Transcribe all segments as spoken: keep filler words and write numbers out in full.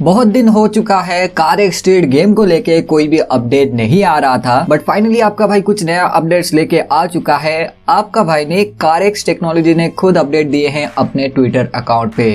बहुत दिन हो चुका है कार एक्स स्ट्रीट गेम को लेके कोई भी अपडेट नहीं आ रहा था, बट फाइनली आपका भाई कुछ नया अपडेट्स लेके आ चुका है। आपका भाई ने कार एक्स टेक्नोलॉजी ने खुद अपडेट दिए हैं अपने ट्विटर अकाउंट पे।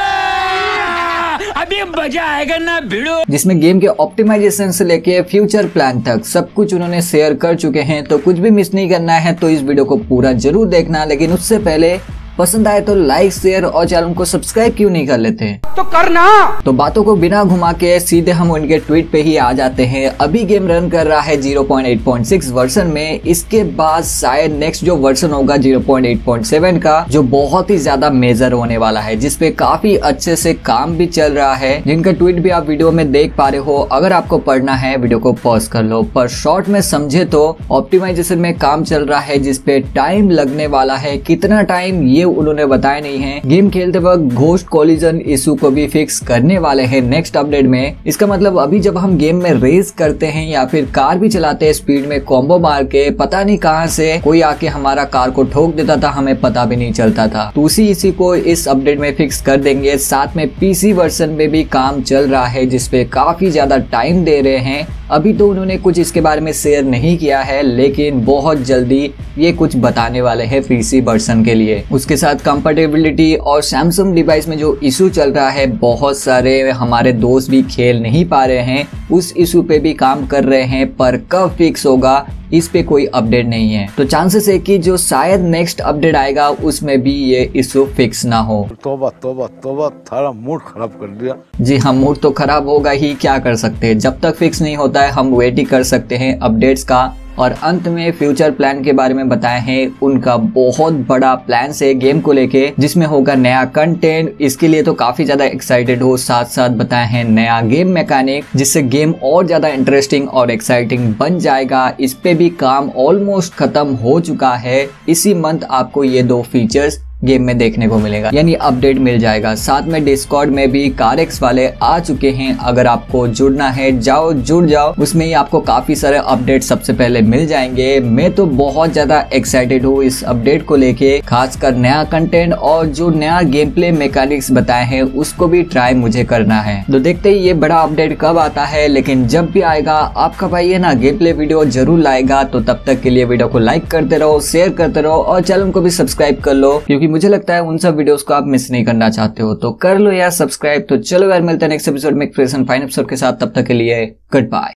अभी मजा आएगा ना भिड़ो, जिसमें गेम के ऑप्टिमाइजेशन से लेके फ्यूचर प्लान तक सब कुछ उन्होंने शेयर कर चुके हैं। तो कुछ भी मिस नहीं करना है, तो इस वीडियो को पूरा जरूर देखना। लेकिन उससे पहले पसंद आए तो लाइक शेयर और चैनल को सब्सक्राइब क्यों नहीं कर लेते तो करना। तो बातों को बिना घुमा के सीधे हम उनके ट्वीट पे ही आ जाते हैं। अभी गेम रन कर रहा है zero point eight point six version में। इसके बाद शायद नेक्स्ट जो वर्जन होगा zero point eight point seven का, जो बहुत ही ज्यादा मेजर होने वाला है, जिसपे काफी अच्छे से काम भी चल रहा है, जिनका ट्वीट भी आप वीडियो में देख पा रहे हो। अगर आपको पढ़ना है वीडियो को पॉज कर लो, पर शॉर्ट में समझे तो ऑप्टिमाइजेशन में काम चल रहा है जिसपे टाइम लगने वाला है। कितना टाइम ये उन्होंने बताया नहीं है। गेम खेलते वक्त घोस्ट कोलिजन इशू को भी फिक्स करने वाले हैं नेक्स्ट अपडेट में। इसका मतलब अभी जब हम गेम में रेस करते हैं या फिर कार भी चलाते हैं स्पीड में कॉम्बो मार के, पता नहीं कहां से कोई आके हमारा कार को ठोक देता था, हमें पता भी नहीं चलता था। तो उसी इसी को इस अपडेट में फिक्स कर देंगे। साथ में पीसी वर्जन में भी काम चल रहा है जिसपे काफी ज्यादा टाइम दे रहे हैं। अभी तो उन्होंने कुछ इसके बारे में शेयर नहीं किया है, लेकिन बहुत जल्दी ये कुछ बताने वाले हैं पीसी वर्जन के लिए। उसके साथ कंपैटिबिलिटी और सैमसंग डिवाइस में जो इशू चल रहा है, बहुत सारे हमारे दोस्त भी खेल नहीं पा रहे हैं, उस इशू पे भी काम कर रहे हैं, पर कब फिक्स होगा इस पे कोई अपडेट नहीं है। तो चांसेस है कि जो शायद नेक्स्ट अपडेट आएगा उसमें भी ये इशू फिक्स ना हो। तोबा तोबा तोबा, थारा मूड खराब कर दिया। जी हाँ, मूड तो खराब होगा ही, क्या कर सकते हैं। जब तक फिक्स नहीं होता है हम वेट ही कर सकते हैं अपडेट्स का। और अंत में फ्यूचर प्लान के बारे में बताए हैं। उनका बहुत बड़ा प्लान है गेम को लेके, जिसमें होगा नया कंटेंट। इसके लिए तो काफी ज्यादा एक्साइटेड हो। साथ साथ बताए हैं नया गेम मैकेनिक, जिससे गेम और ज्यादा इंटरेस्टिंग और एक्साइटिंग बन जाएगा। इस पे भी काम ऑलमोस्ट खत्म हो चुका है। इसी मंथ आपको ये दो फीचर्स गेम में देखने को मिलेगा, यानी अपडेट मिल जाएगा। साथ में डिस्कॉर्ड में भी कार एक्स वाले आ चुके हैं। अगर आपको जुड़ना है जाओ, जुड़ जाओ, उसमें ही आपको काफी सारे अपडेट सबसे पहले मिल जाएंगे। मैं तो बहुत ज्यादा एक्साइटेड हूँ इस अपडेट को लेके, खासकर नया कंटेंट और जो नया गेम प्ले मैकेनिक्स बताए हैं उसको भी ट्राई मुझे करना है। तो देखते ही ये बड़ा अपडेट कब आता है, लेकिन जब भी आएगा आपका भाई है ना गेम प्ले वीडियो जरूर लाएगा। तो तब तक के लिए वीडियो को लाइक करते रहो, शेयर करते रहो और चैनल को भी सब्सक्राइब कर लो, क्योंकि मुझे लगता है उन सब वीडियोस को आप मिस नहीं करना चाहते हो। तो कर लो यार सब्सक्राइब। तो चलो यार, मिलते हैं नेक्स्ट एपिसोड में फाइन एपिसोड के साथ। तब तक के लिए गुड बाय।